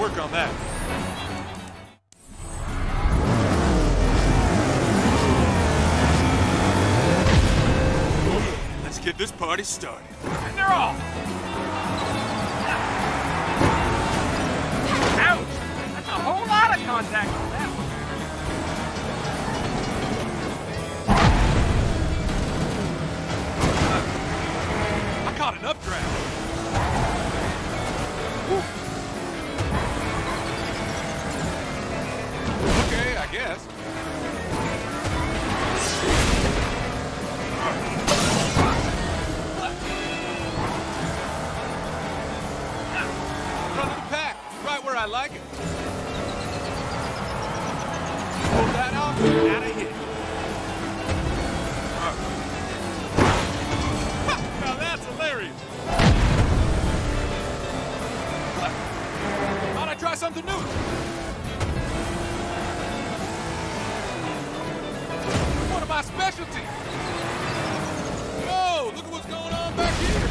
work on that. Let's get this party started. And they're off! Ouch! That's a whole lot of contact on that one. I caught an updraft. Okay, I guess. Front of the pack, right where I like it. Pull that off, and a hit. Now that's hilarious. Thought I'd try something new. One of my specialties. Whoa, look at what's going on back here.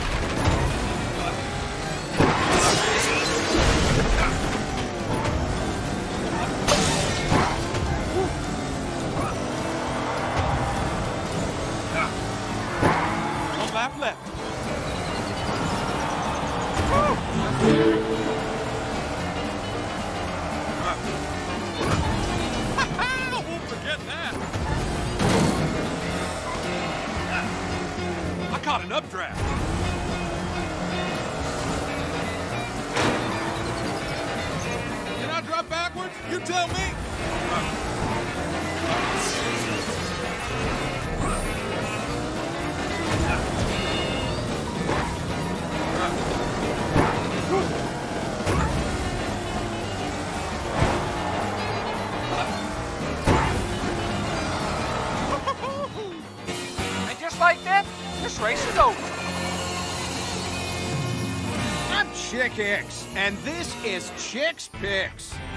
One lap left. I won't forget that. I caught an updraft. Can I drop backwards? You tell me. And just like that, this race is over. I'm Chick X, and this is Chick's Picks.